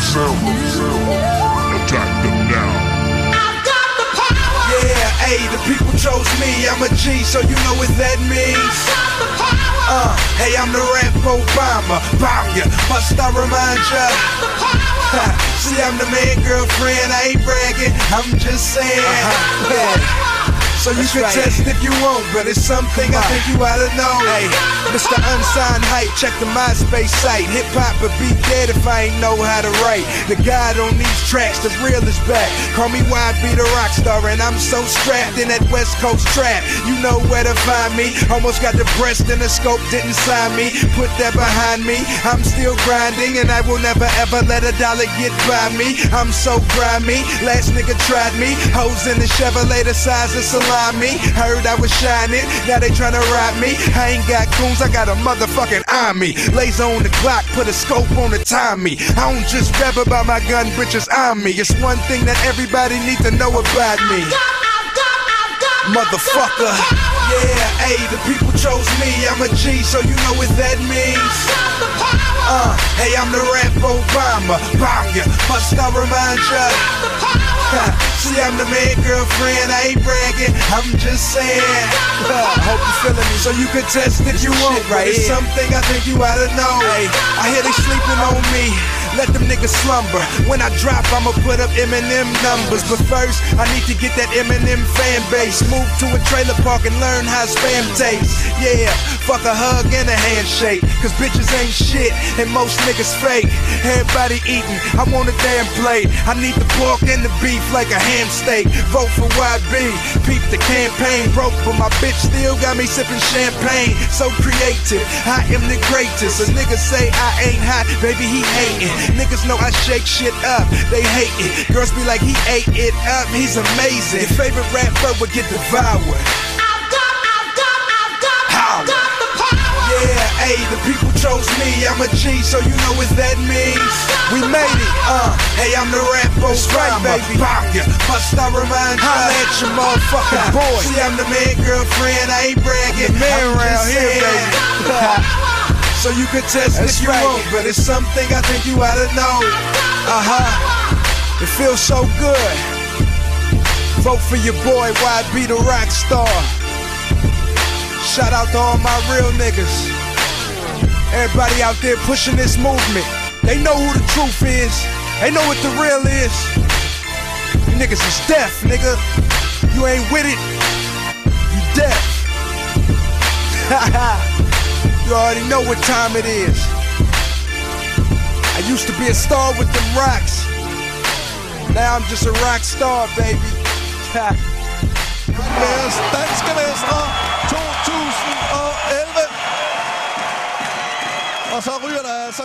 Attack them now. I've got the power. Yeah, hey, the people chose me. I'm a G, so you know what that means. I've got the power. Hey, I'm the rap Obama. Bomb ya, must I remind ya? I've got the power. See, I'm the man, girlfriend. I ain't bragging, I'm just saying. So you can test if you want, but it's something I think you oughta know. Hey, Mr. Unsigned Hype, check the MySpace site. Hip hop would be dead if I ain't know how to write. The guy on these tracks, the real is back. Call me YB the Rockstar, and I'm so strapped in that West Coast trap. You know where to find me. Almost got the breast in the scope, didn't sign me. Put that behind me. I'm still grinding, and I will never ever let a dollar get by me. I'm so grimy. Last nigga tried me. Hoes in the Chevrolet the size of salami. Heard I was shining, now they tryna ride me. I ain't got goons, I got a motherfucking army. Laser on the clock, put a scope on the time me. I don't just rap about my gun, bitches on me. It's one thing that everybody need to know about me. Motherfucker. Yeah, hey, the people chose me. I'm a G, so you know what that means. Hey, I'm the rap Obama. Bomb ya, must I remind ya? See, I'm the man, girlfriend. I ain't bragging, I'm just saying. Hope you feeling me, so you can test if you want. Right, it's something I think you oughta know. Hey, I hear they sleeping on me. Let them niggas slumber. When I drop, I'ma put up Eminem numbers. But first, I need to get that Eminem fan base. Move to a trailer park and learn how spam tastes. Yeah, fuck a hug and a handshake. Cause bitches ain't shit and most niggas fake. Everybody eating, I want a damn plate. I need the pork and the beef like a ham steak. Vote for YB, peep the campaign. Broke, but my bitch still got me sipping champagne. So creative, I am the greatest. A nigga say I ain't hot, baby he hating. Niggas know I shake shit up, they hate it. Girls be like, he ate it up, he's amazing. Your favorite rapper would get devoured. I've got the power. Yeah, hey, the people chose me. I'm a G, so you know what that means. We made it, hey, I'm the rap Obama, baby. Bomb ya, must I remind ya? Holla at your motherfucking boy. See, I'm the man, girlfriend, I ain't bragging. The man around here, baby. So you can test if you want, but it's something I think you oughta know. It feels so good. Vote for your boy YB the Rockstar. Shout out to all my real niggas. Everybody out there pushing this movement. They know who the truth is. They know what the real is. You niggas is deaf, nigga. You ain't with it, you deaf. You already know what time it is. I used to be a star with them rocks. Now I'm just a rock star, baby. Danske Mestre 2011. Og så ryger der altså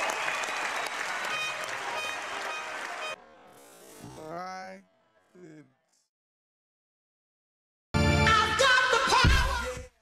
konfetti.